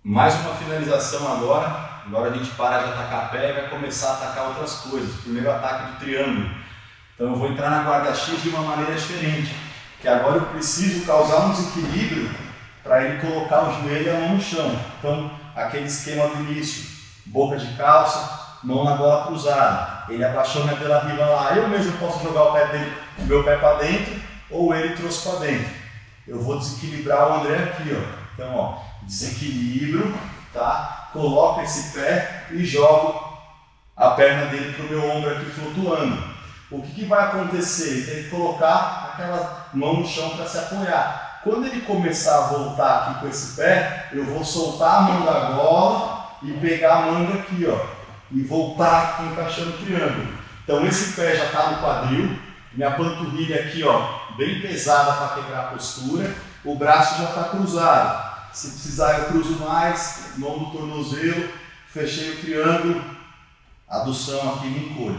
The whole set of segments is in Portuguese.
Mais uma finalização agora. Agora a gente para de atacar pé e vai começar a atacar outras coisas. Primeiro ataque do triângulo. Então eu vou entrar na guarda X de uma maneira diferente. Que agora eu preciso causar um desequilíbrio para ele colocar o joelho e a mão no chão. Então aquele esquema do início. Boca de calça, mão na bola cruzada. Ele abaixou minha dela riva lá. Eu mesmo posso jogar o pé dele, o meu pé para dentro ou ele trouxe para dentro. Eu vou desequilibrar o André aqui, ó. Então, ó, desequilibro, tá? Coloco esse pé e jogo a perna dele para o meu ombro aqui flutuando. O que vai acontecer? Ele tem que colocar aquela mão no chão para se apoiar. Quando ele começar a voltar aqui com esse pé, eu vou soltar a mão da gola e pegar a manga aqui, ó, e voltar encaixando o triângulo. Então esse pé já está no quadril, minha panturrilha aqui, ó, bem pesada para quebrar a postura, o braço já está cruzado. Se precisar eu cruzo mais, mão no tornozelo, fechei o triângulo, adução aqui me encolho.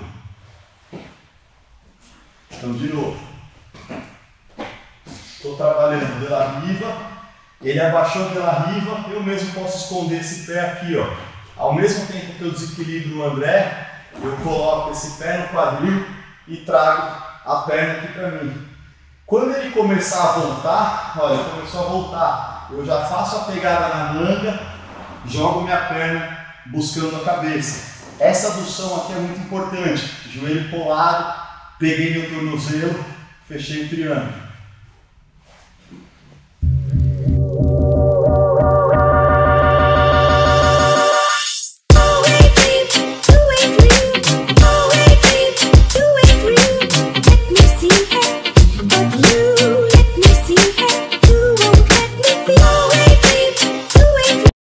Então de novo, estou trabalhando de la riva, ele abaixou de la riva, eu mesmo posso esconder esse pé aqui, ó. Ao mesmo tempo que eu desequilibro o André, eu coloco esse pé no quadril e trago a perna aqui para mim. Quando ele começar a voltar, olha, começou a voltar, eu já faço a pegada na manga, jogo minha perna buscando a cabeça. Essa adução aqui é muito importante, joelho colado, peguei meu tornozelo, fechei o triângulo.